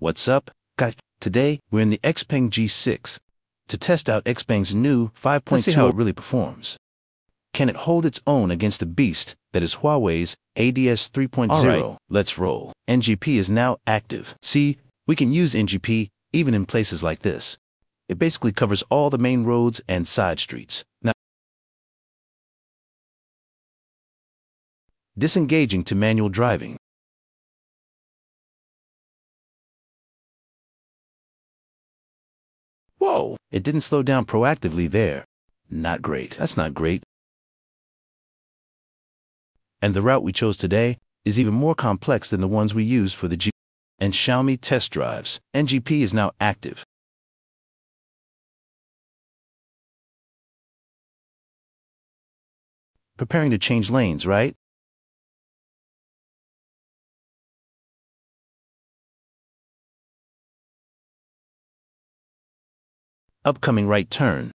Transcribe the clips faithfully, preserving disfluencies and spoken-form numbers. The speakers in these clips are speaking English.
What's up, guys? Today, we're in the Xpeng G six to test out Xpeng's new five point two. Let's see how it really performs. Can it hold its own against the beast that is Huawei's A D A S three point oh? Alright, let's roll. N G P is now active. See, we can use N G P even in places like this. It basically covers all the main roads and side streets. Now, disengaging to manual driving. Whoa, it didn't slow down proactively there. Not great. That's not great. And the route we chose today is even more complex than the ones we used for the G and Xiaomi test drives. N G P is now active. Preparing to change lanes, right? Upcoming right turn.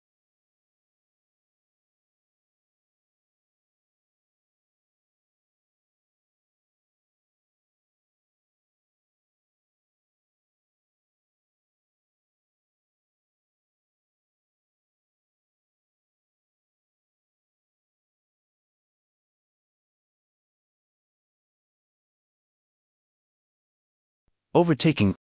Overtaking.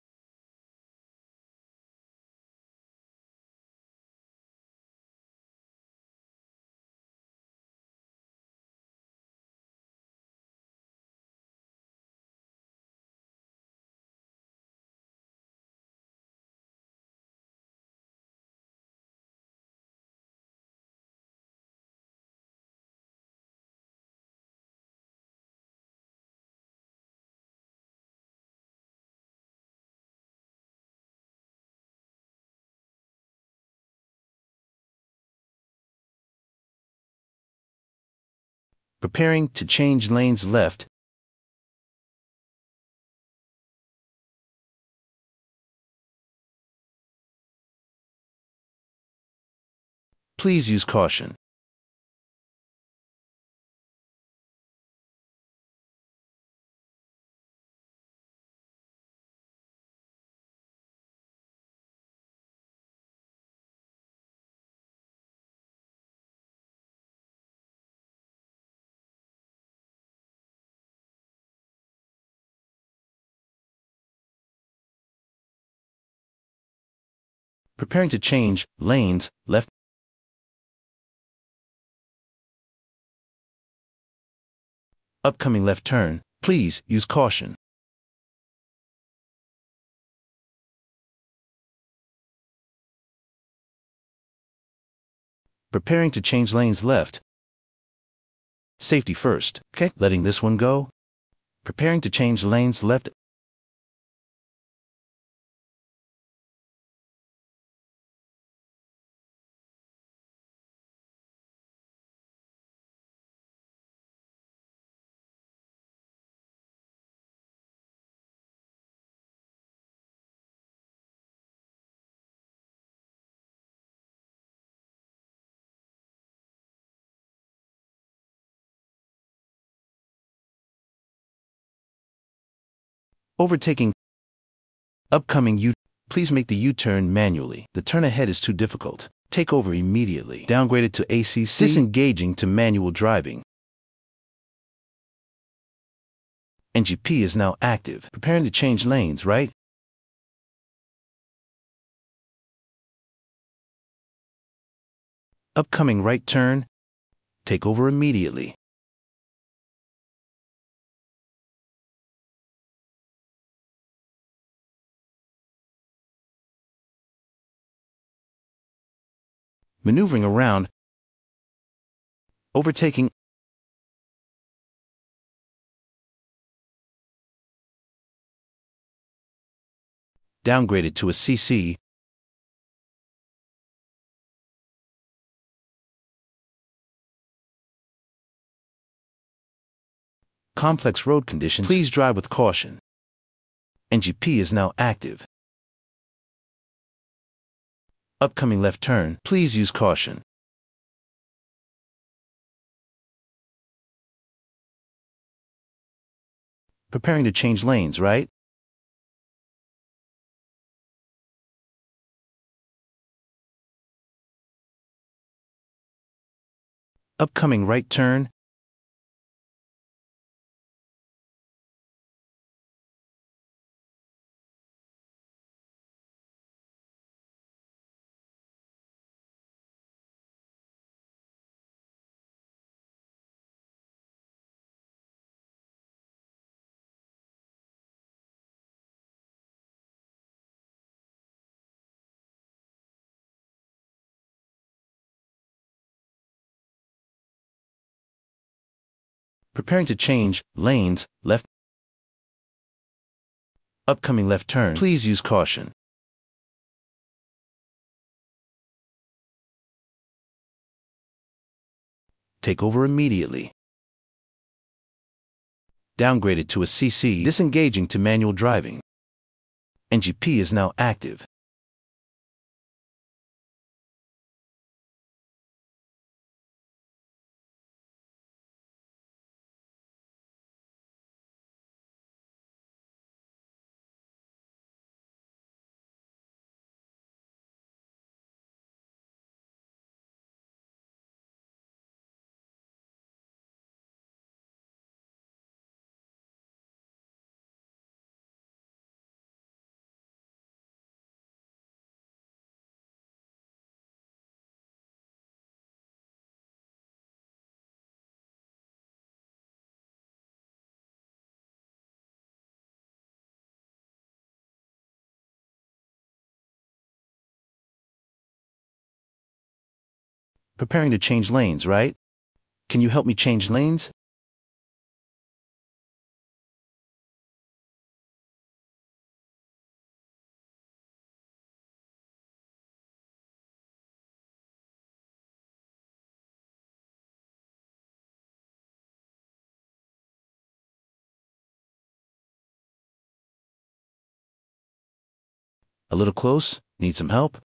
Preparing to change lanes left. Please use caution. Preparing to change lanes left. Upcoming left turn. Please use caution. Preparing to change lanes left. Safety first. Okay, letting this one go. Preparing to change lanes left. Overtaking. Upcoming U. Please make the U-turn manually. The turn ahead is too difficult. Take over immediately. Downgraded to A C C. Disengaging to manual driving. N G P is now active. Preparing to change lanes, right? Upcoming right turn. Take over immediately. Maneuvering around. Overtaking. Downgraded to a C C. Complex road conditions. Please drive with caution. N G P is now active. Upcoming left turn. Please use caution. Preparing to change lanes, right? Upcoming right turn. Preparing to change lanes, left. Upcoming left turn. Please use caution. Take over immediately. Downgraded to a C C. Disengaging to manual driving. N G P is now active. Preparing to change lanes, right? Can you help me change lanes? A little close? Need some help?